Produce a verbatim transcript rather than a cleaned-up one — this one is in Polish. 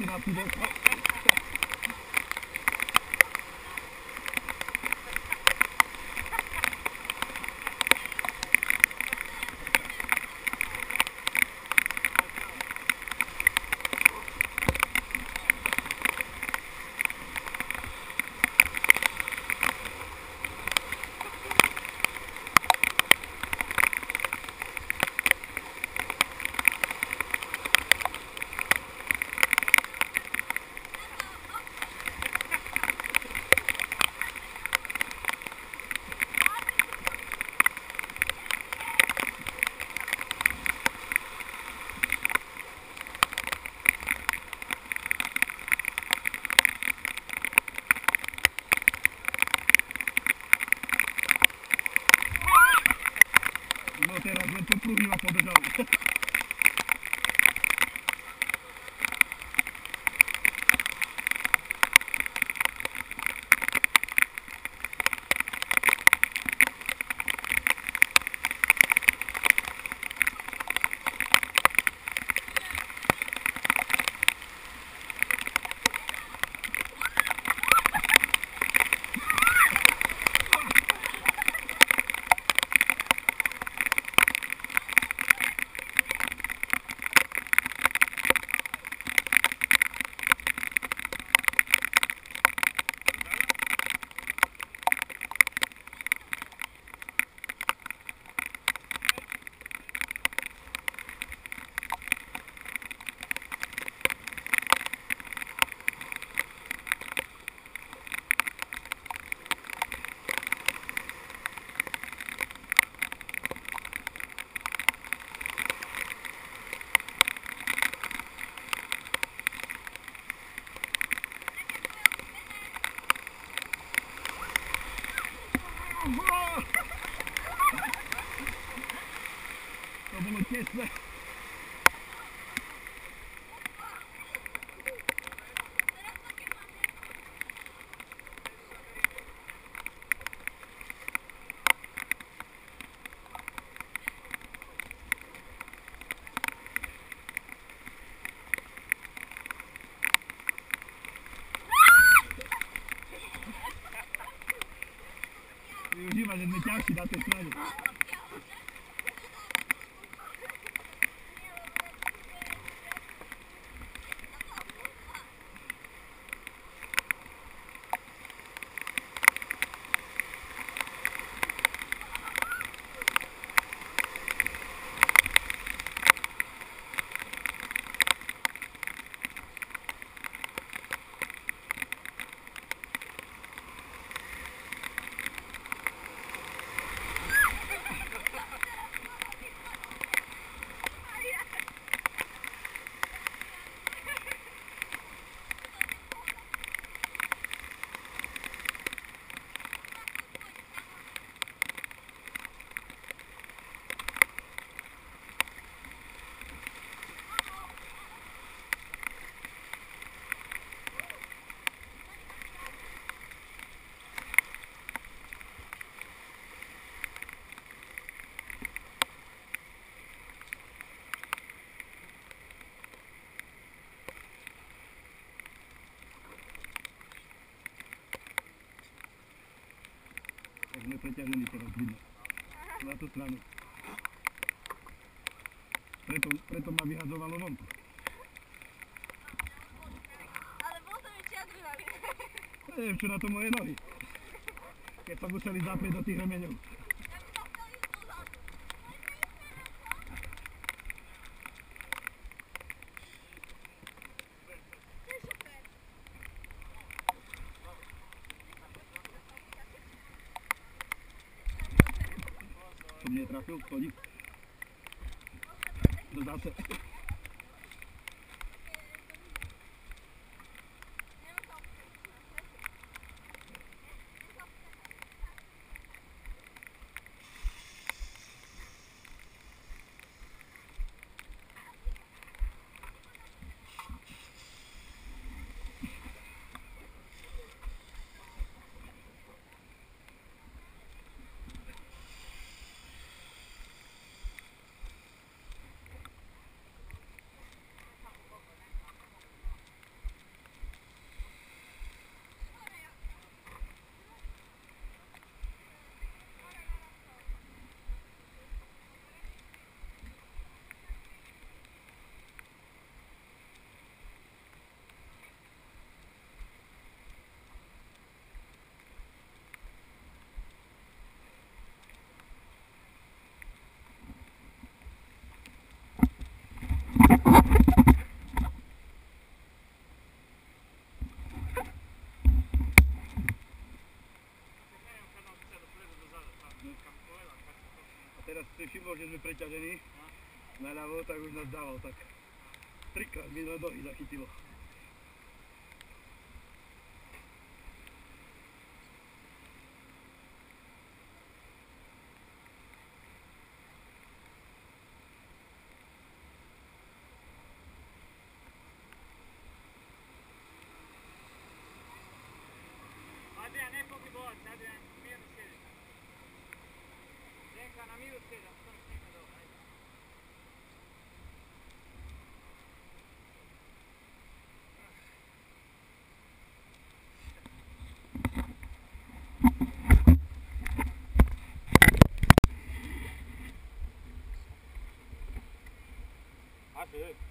si na pudełko. No teraz bym popróbiła podejrzał. To było ciężkie. Używa, że nie ciągnie na tej stronie. Sme preťažení teraz vidno. Na tú stranu. Preto, preto ma vyhadzovalo vonku. Ale bol som ešte adrenalín. Neviem, čo na to moje nohy. Keď sa museli zaprieť do tých remeňov. Som netrafil, chodí. No zase. teraz si všimol, že sme preťažení naľavo, tak už nás dával tak trikrát mi do nohy zachytilo. Adrian, ne pogibovat se, Adrian, mirno sjedi. Denka na miru sjedi, a sam snima dobro, ajde. Ajde,